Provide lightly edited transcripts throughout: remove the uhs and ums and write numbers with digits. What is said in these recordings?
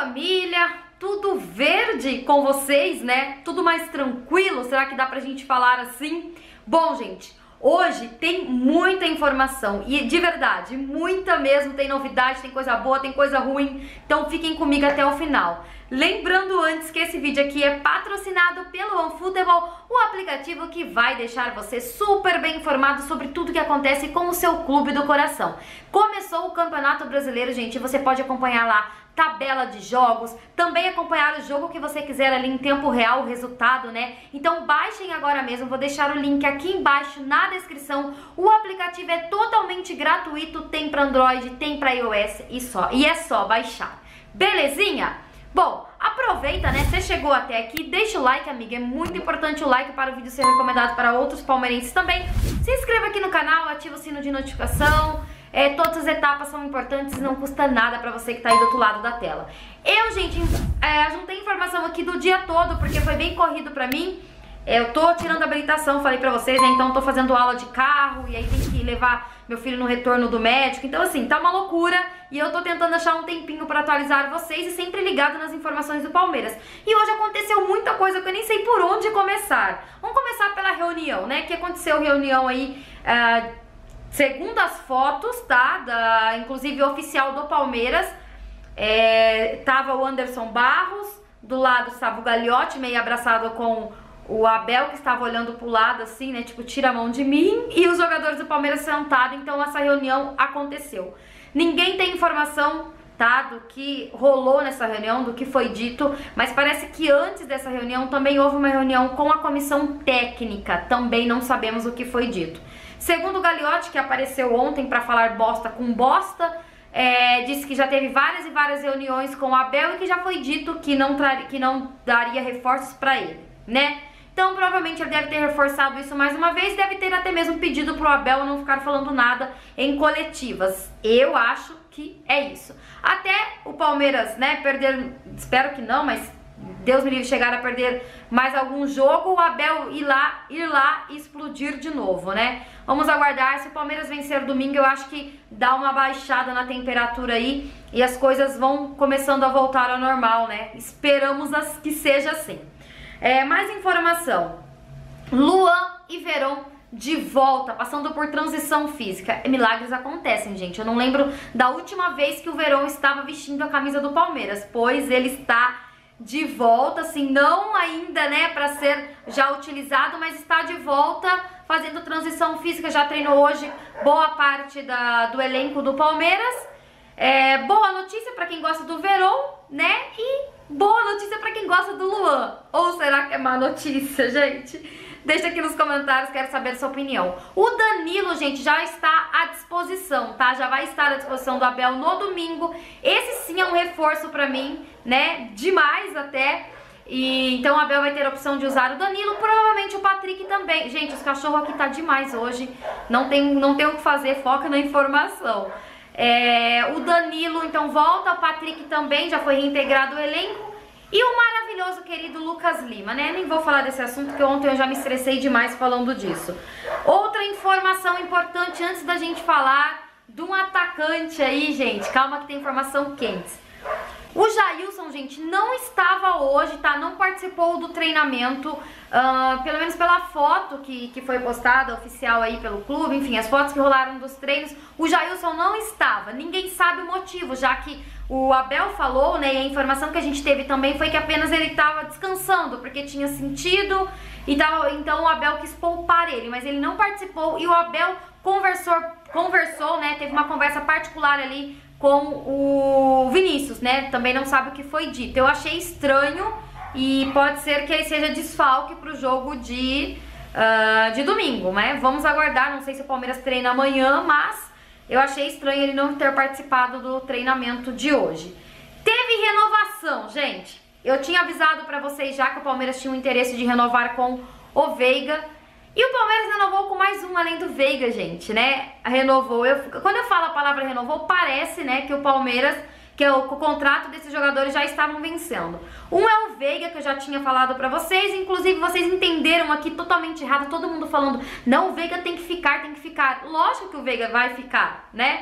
família, tudo verde com vocês, né? Tudo mais tranquilo, será que dá pra gente falar assim? Bom, gente, hoje tem muita informação e de verdade, muita mesmo, tem novidade, tem coisa boa, tem coisa ruim, então fiquem comigo até o final. Lembrando antes que esse vídeo aqui é patrocinado pelo OneFootball, o aplicativo que vai deixar você super bem informado sobre tudo que acontece com o seu clube do coração. Começou o Campeonato Brasileiro, gente, você pode acompanhar lá tabela de jogos, também acompanhar o jogo que você quiser ali em tempo real, o resultado, né? Então baixem agora mesmo, vou deixar o link aqui embaixo na descrição. O aplicativo é totalmente gratuito, tem para Android, tem para iOS e é só baixar. Belezinha? Bom, aproveita, né? Você chegou até aqui, deixa o like, amiga. É muito importante o like para o vídeo ser recomendado para outros palmeirenses também. Se inscreva aqui no canal, ativa o sino de notificação. Todas as etapas são importantes e não custa nada pra você que tá aí do outro lado da tela. Eu, gente, juntei informação aqui do dia todo, porque foi bem corrido pra mim. Eu tô tirando a habilitação, falei pra vocês, né? Então tô fazendo aula de carro e aí tem que levar meu filho no retorno do médico. Então assim, tá uma loucura e eu tô tentando achar um tempinho pra atualizar vocês e sempre ligado nas informações do Palmeiras. E hoje aconteceu muita coisa que eu nem sei por onde começar. Vamos começar pela reunião, né? Que aconteceu reunião aí... segundo as fotos, tá? Inclusive oficial do Palmeiras, tava o Anderson Barros, do lado estava o Gagliotti, meio abraçado com o Abel, que estava olhando pro lado assim, né? Tipo, tira a mão de mim, e os jogadores do Palmeiras sentados, então essa reunião aconteceu. Ninguém tem informação, tá? Do que rolou nessa reunião, do que foi dito, mas parece que antes dessa reunião também houve uma reunião com a comissão técnica, também não sabemos o que foi dito. Segundo o Gagliotti, que apareceu ontem para falar bosta com bosta, disse que já teve várias e várias reuniões com o Abel e que já foi dito que não daria reforços para ele, né? Então provavelmente ele deve ter reforçado isso mais uma vez, deve ter até mesmo pedido pro Abel não ficar falando nada em coletivas. Eu acho que é isso. Até o Palmeiras, né, perder, espero que não, mas... Deus me livre chegar a perder mais algum jogo, o Abel ir lá e explodir de novo, né? Vamos aguardar. Se o Palmeiras vencer domingo, eu acho que dá uma baixada na temperatura aí e as coisas vão começando a voltar ao normal, né? Esperamos que seja assim. Mais informação. Luan e Verón de volta, passando por transição física. Milagres acontecem, gente. Eu não lembro da última vez que o Verón estava vestindo a camisa do Palmeiras, pois ele está... de volta, assim, não ainda, né, pra ser já utilizado, mas está de volta fazendo transição física, já treinou hoje boa parte do elenco do Palmeiras. Boa notícia pra quem gosta do Verón, né, e boa notícia pra quem gosta do Luan. Ou será que é má notícia, gente? Deixa aqui nos comentários, quero saber a sua opinião. O Danilo, gente, já está à disposição, tá? Já vai estar à disposição do Abel no domingo. Esse sim é um reforço pra mim, né? Demais até. E então o Abel vai ter a opção de usar o Danilo, provavelmente o Patrick também. Gente, os cachorros aqui tá demais hoje. Não tem o que fazer, foca na informação. O Danilo, então, volta. O Patrick também já foi reintegrado ao elenco. E o maravilhoso querido Lucas Lima, né? Nem vou falar desse assunto, porque ontem eu já me estressei demais falando disso. Outra informação importante antes da gente falar de um atacante aí, gente. Calma que tem informação quente. O Jailson, gente, não estava hoje, tá? Não participou do treinamento, pelo menos pela foto que foi postada, oficial aí pelo clube, enfim, as fotos que rolaram dos treinos, o Jailson não estava. Ninguém sabe o motivo, já que o Abel falou, né, e a informação que a gente teve também foi que apenas ele estava descansando, porque tinha sentido, e então o Abel quis poupar ele, mas ele não participou, e o Abel conversou, né, teve uma conversa particular ali com o Vinícius, né, também não sabe o que foi dito. Eu achei estranho e pode ser que ele seja desfalque pro jogo de domingo, né, vamos aguardar, não sei se o Palmeiras treina amanhã, mas eu achei estranho ele não ter participado do treinamento de hoje. Teve renovação, gente. Eu tinha avisado pra vocês já que o Palmeiras tinha o interesse de renovar com o Veiga. E o Palmeiras renovou com mais um além do Veiga, gente, né? Renovou. Quando eu falo a palavra renovou, parece, né, que o Palmeiras... que o contrato desses jogadores já estavam vencendo. Um é o Veiga, que eu já tinha falado pra vocês, inclusive vocês entenderam aqui totalmente errado, todo mundo falando, não, o Veiga tem que ficar, tem que ficar. Lógico que o Veiga vai ficar, né?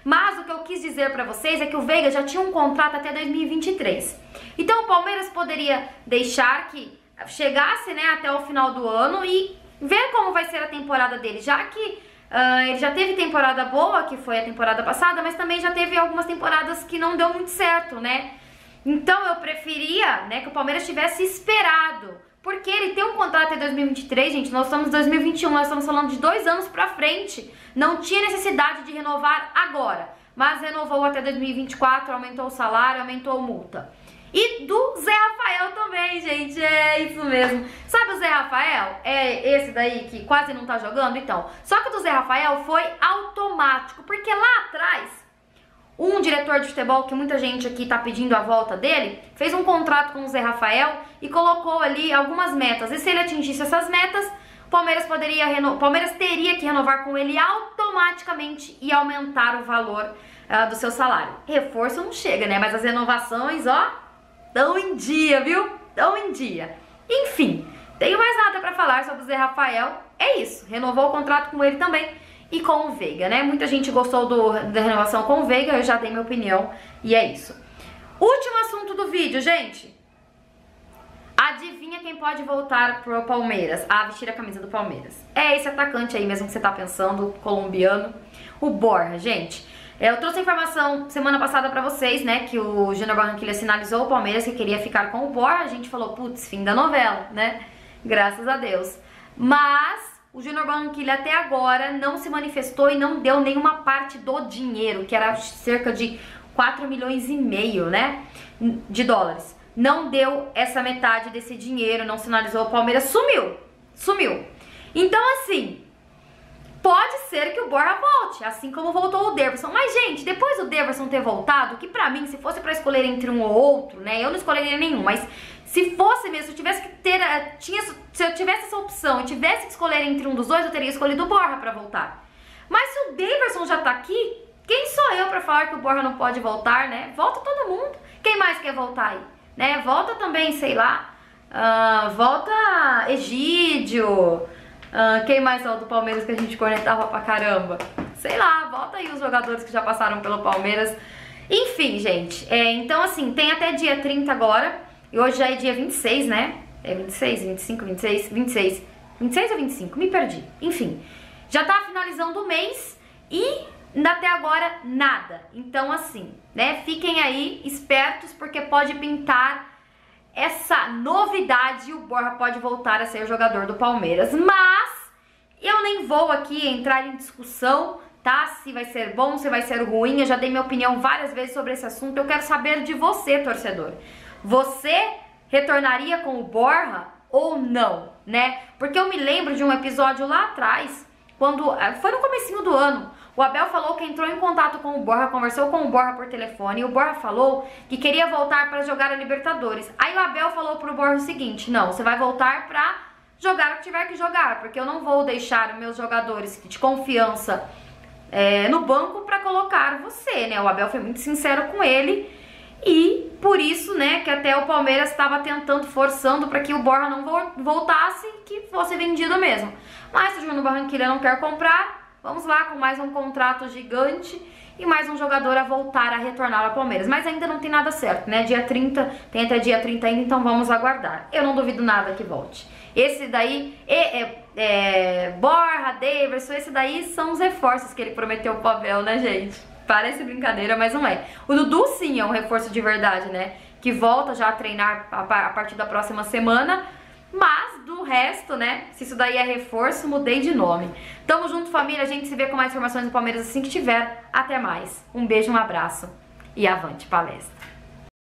Mas o que eu quis dizer pra vocês é que o Veiga já tinha um contrato até 2023. Então o Palmeiras poderia deixar que chegasse, né, até o final do ano e ver como vai ser a temporada dele, já que ele já teve temporada boa, que foi a temporada passada, mas também já teve algumas temporadas que não deu muito certo, né? Então eu preferia, né, que o Palmeiras tivesse esperado, porque ele tem um contrato até 2023, gente, nós estamos em 2021, nós estamos falando de 2 anos pra frente, não tinha necessidade de renovar agora, mas renovou até 2024, aumentou o salário, aumentou a multa. E do Zé Rafael também, gente, é isso mesmo. Sabe o Zé Rafael? É esse daí que quase não tá jogando? Então, só que o do Zé Rafael foi automático, porque lá atrás, um diretor de futebol, que muita gente aqui tá pedindo a volta dele, fez um contrato com o Zé Rafael e colocou ali algumas metas. E se ele atingisse essas metas, o Palmeiras teria que renovar com ele automaticamente e aumentar o valor do seu salário. Reforço não chega, né? Mas as renovações, ó, tão em dia, viu? Tão em dia. Enfim, tenho mais nada pra falar sobre o Zé Rafael. É isso, renovou o contrato com ele também e com o Veiga, né? Muita gente gostou da renovação com o Veiga, eu já dei minha opinião e é isso. Último assunto do vídeo, gente. Adivinha quem pode voltar pro Palmeiras, a vestir a camisa do Palmeiras? É esse atacante aí mesmo que você tá pensando, colombiano, o Borja, gente. Eu trouxe a informação semana passada pra vocês, né, que o Júnior Barranquilla sinalizou o Palmeiras que queria ficar com o Borja. A gente falou, putz, fim da novela, né? Graças a Deus. Mas o Júnior Barranquilla até agora não se manifestou e não deu nenhuma parte do dinheiro, que era cerca de 4,5 milhões, né, de dólares. Não deu essa metade desse dinheiro, não sinalizou, o Palmeiras sumiu. Então, assim, pode ser que o Borja volte, assim como voltou o Daverson. Mas, gente, depois do Daverson ter voltado, que pra mim, se fosse pra escolher entre um ou outro, né, eu não escolheria nenhum, mas se fosse mesmo, se eu tivesse que ter, se eu tivesse essa opção e tivesse que escolher entre um dos dois, eu teria escolhido o Borja pra voltar. Mas se o Daverson já tá aqui, quem sou eu pra falar que o Borja não pode voltar, né? Volta todo mundo. Quem mais quer voltar aí? Né? Volta também, sei lá, volta Egídio, quem mais é o do Palmeiras que a gente cornetava pra caramba? Sei lá, volta aí os jogadores que já passaram pelo Palmeiras. Enfim, gente, então assim, tem até dia 30 agora, e hoje já é dia 26, né? É 26, 25, 26, 26. 26 ou 25? Me perdi. Enfim, já tá finalizando o mês e até agora nada. Então assim, né, fiquem aí espertos porque pode pintar essa novidade e o Borja pode voltar a ser jogador do Palmeiras. Mas eu nem vou aqui entrar em discussão, tá? Se vai ser bom, se vai ser ruim. Eu já dei minha opinião várias vezes sobre esse assunto. Eu quero saber de você, torcedor. Você retornaria com o Borja ou não, né? Porque eu me lembro de um episódio lá atrás, quando foi no comecinho do ano. O Abel falou que entrou em contato com o Borja, conversou com o Borja por telefone, e o Borja falou que queria voltar para jogar a Libertadores. Aí o Abel falou pro Borja o seguinte: não, você vai voltar pra jogar o que tiver que jogar, porque eu não vou deixar meus jogadores de confiança no banco pra colocar você, né? O Abel foi muito sincero com ele e por isso, né, que até o Palmeiras estava tentando, forçando para que o Borja não voltasse e que fosse vendido mesmo. Mas se o Júnior Barranquilla não quer comprar, vamos lá com mais um contrato gigante e mais um jogador a voltar a retornar ao Palmeiras. Mas ainda não tem nada certo, né? Dia 30, tem até dia 30 ainda, então vamos aguardar. Eu não duvido nada que volte. Esse daí, Borja, Daverson, esse daí são os reforços que ele prometeu pro Abel, né, gente? Parece brincadeira, mas não é. O Dudu sim é um reforço de verdade, né? Que volta já a treinar a partir da próxima semana. Mas do resto, né, se isso daí é reforço, mudei de nome. Tamo junto, família, a gente se vê com mais informações do Palmeiras assim que tiver. Até mais. Um beijo, um abraço e avante palestra.